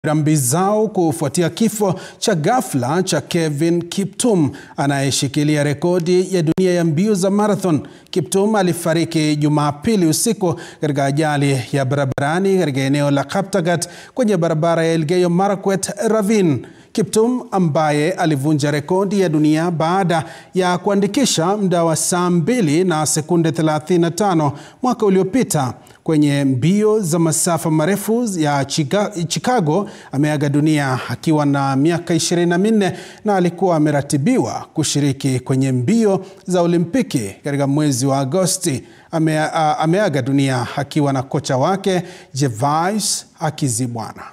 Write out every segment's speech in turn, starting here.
rambirambi zao kufuatia kifo cha ghafla cha Kelvin Kiptum anayeshikilia rekodi ya dunia ya mbio za marathon. Kiptum alifariki Jumapili usiku katika ajali ya barabarani katika eneo la Kaptagat kwenye barabara ya Elgeyo Marakwet-Ravine. Kiptum ambaye alivunja rekodi ya dunia baada ya kuandikisha muda wa saa 2 na sekunde 35 mwaka uliopita kwenye mbio za masafa marefu ya Chicago, ameaga dunia akiwa na miaka 24 na alikuwa ameratibiwa kushiriki kwenye mbio za Olimpiki katika mwezi wa Agosti. Ameaga dunia akiwa na kocha wake Gervais Hakizimana.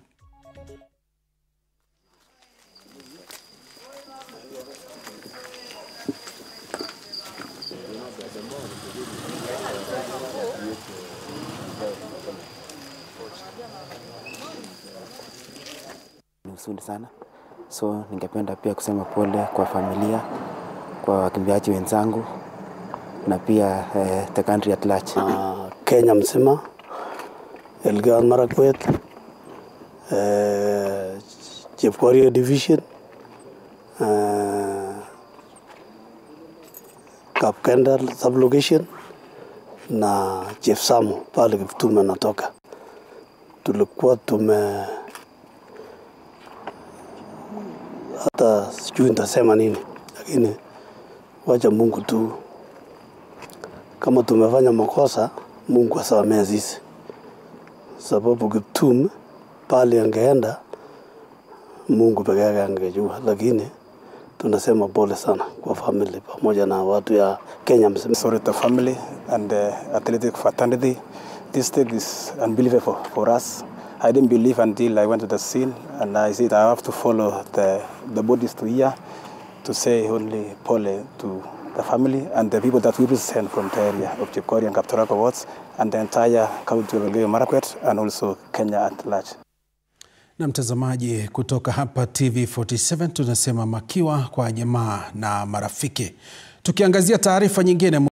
Huzuni sana. So ningependa pia kusema pole kwa familia, kwa wakimbiaji wenzangu na pia the country at large. Kenya mzima, Elgeyo Marakwet, Chepkorir division, Kapkendal sublocation na Jefsamu pale Kiptum anatoka. Tulikuwa hata sijui nitasema nini, lakini wacha Mungu tu, kama tumefanya makosa Mungu asamehe sisi, sababu Kiptum pale angeenda Mungu peke yake angejua, lakini tunasema pole sana kwa family pamoja na watu ya Kenya mzima. Sorry to family and athletic fraternity. This state is unbelievable for us. I didn't believe until I went to the scene, and I said I have to follow the bodies to here to say only pole to the family and the people that we represent from the area of Chepkorir and Kaptagat wards and the entire county of Elgeyo Marakwet and also Kenya at large. Na mtazamaji, kutoka hapa TV47 tunasema makiwa kwa jamaa na marafiki. Tukiangazia taarifa nyingine.